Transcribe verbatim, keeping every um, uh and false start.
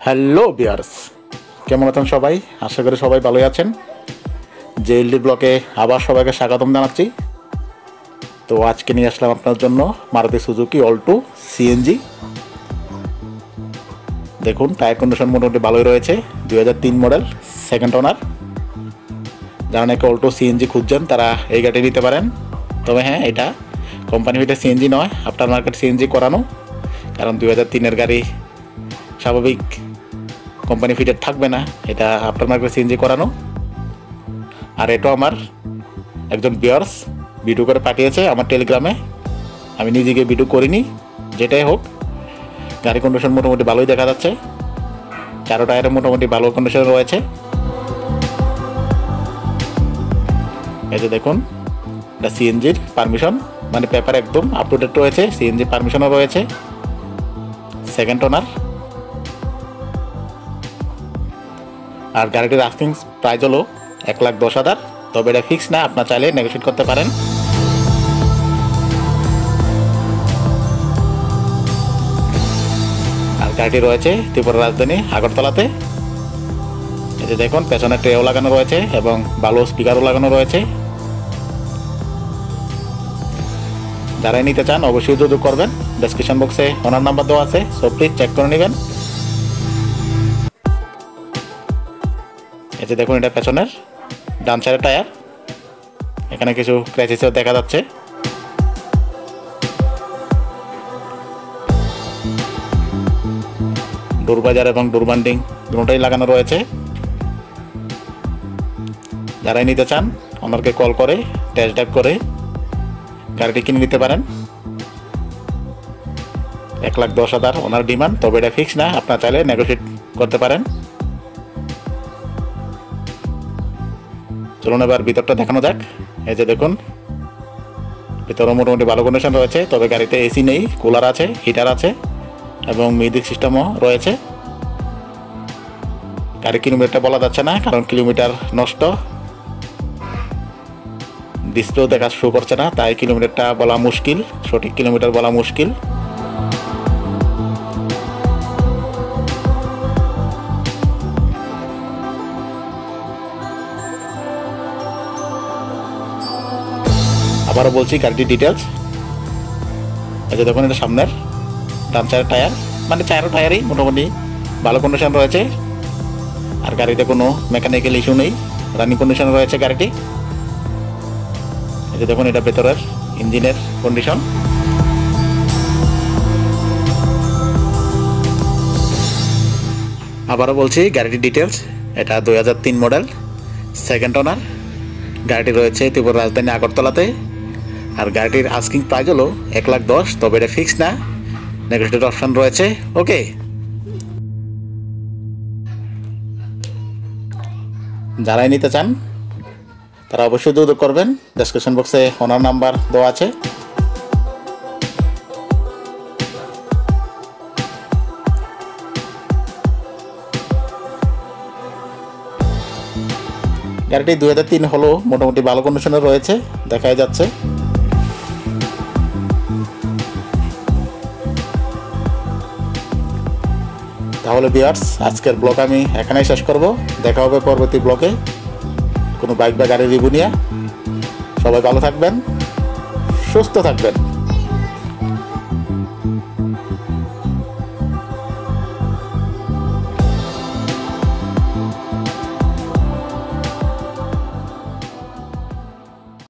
Hello বিয়ার্স, কেমন আছেন সবাই? আশা করি সবাই ভালোই আছেন। জেএলডি ব্লকে আবার সবাইকে স্বাগতম জানাচ্ছি। তো আজকে নিয়ে আসলাম আপনার জন্য মারুতি সুজুকি অল্টো সিএনজি। দেখুন, টায়ার কন্ডিশন মোটামুটি ভালোই রয়েছে। দুই হাজার তিন মডেল, সেকেন্ড ওনার। যারা নাকি অল্টো সিএনজি খুঁজছেন তারা এই গাড়ি নিতে পারেন। তবে হ্যাঁ, এটা কোম্পানি ফিটের সিএনজি নয়, আফটার মার্কেট সিএনজি করানো। কারণ দুই হাজার তিনের গাড়ি স্বাভাবিক কোম্পানি ফিটেড থাকবে না, এটা আফটার মার্কেট সিএনজি করানো। আর এটাও আমার একজন ভিউয়ার্স ভিডিও করে পাঠিয়েছে আমার টেলিগ্রামে। আমি নিজেকে ভিডিও করিনি। যেটাই হোক, গাড়ি কন্ডিশন মোটামুটি ভালোই দেখা যাচ্ছে। চারো টায়ারে মোটামুটি ভালো কন্ডিশনে রয়েছে। এই যে দেখুন, এটা সিএনজির পারমিশন, মানে পেপার একদম আপ টু ডেট রয়েছে। সিএনজি পারমিশনও রয়েছে, সেকেন্ড ওনার। আর গাড়িটির আস্কিং প্রাইস হলো এক লাখ দশ হাজার। তবে এটা ফিক্স না, আপনার চাইলে নেগোশিয়েট করতে পারেন। আর গাড়িটি রয়েছে ত্রিপুরা রাজধানী আগরতলাতে। এই যে দেখুন, পেছনে ট্রেও লাগানো রয়েছে এবং ভালো স্পিকারও লাগানো রয়েছে। যারাই নিতে চান অবশ্যই যোগাযোগ করবেন। ডেসক্রিপশন বক্সে ওনার নাম্বার দেওয়া আছে, সো প্লিজ চেক করে নেবেন। এই যে দেখুন, এটা পেছনের ডান সাইডের টায়ার। এখানে কিছু ক্র্যাচেসও দেখা যাচ্ছে। ডোর বাজার এবং ডোর বান্ডিং দুটোটাই লাগানো রয়েছে। যারাই নিতে চান ওনাকে কল করে টেস্ট ড্রাইভ করে গাড়িটি কিনে নিতে পারেন। এক লাখ দশ হাজার ওনার ডিমান্ড, তবে এটা ফিক্স না, আপনার চাইলে নেগোশিয়েট করতে পারেন। চলুন এবার ভিতরটা দেখানো যাক। এই যে দেখুন, ভিতরে মোটামুটি ভালো কন্ডিশন রয়েছে। তবে গাড়িতে এসি নেই, কুলার আছে, হিটার আছে এবং মিউজিক সিস্টেমও রয়েছে। গাড়ির কিলোমিটারটা বলা যাচ্ছে না, কারণ কিলোমিটার নষ্ট, ডিসপ্লেও দেখা শো করছে না, তাই কিলোমিটারটা বলা মুশকিল, সঠিক কিলোমিটার বলা মুশকিল। আবারও বলছি গাড়িটির ডিটেলস। এই যে দেখুন, এটা সামনের ডান সাইডের টায়ার, মানে চারো টায়ারই মোটামুটি ভালো কন্ডিশন রয়েছে। আর গাড়িতে কোনো মেকানিক্যাল ইস্যু নেই, রানিং কন্ডিশন রয়েছে গাড়িটি। এই যে দেখুন, এটা ভেতরের ইঞ্জিনের কন্ডিশন। আবারও বলছি গাড়িটির ডিটেলস। এটা দুই হাজার তিন মডেল, সেকেন্ড ওনার। গাড়িটি রয়েছে ত্রিপুরা রাজধানী আগরতলাতে। আর গাড়িটির আস্কিং প্রাইস হলো এক লাখ দশ, তবে এটা ফিক্স না, নেগোশিয়েট অপশন রয়েছে। ওকে, যারাই নিতে চান তারা অবশ্যই যোগাযোগ করবেন। ডেসক্রিপশন বক্সে ওনার নাম্বার দেওয়া আছে। গাড়িটি দুই হাজার তিন হলো মোটামুটি ভালো কন্ডিশনে রয়েছে, দেখাই যাচ্ছে। তাহলে ভিউয়ার্স, আজকের ব্লগ আমি এখানেই শেষ করব। দেখা হবে পরবর্তী ব্লগে কোনো বাইক বা গাড়ির রিভিউ নিয়ে। সবাই ভালো থাকবেন, সুস্থ থাকবেন।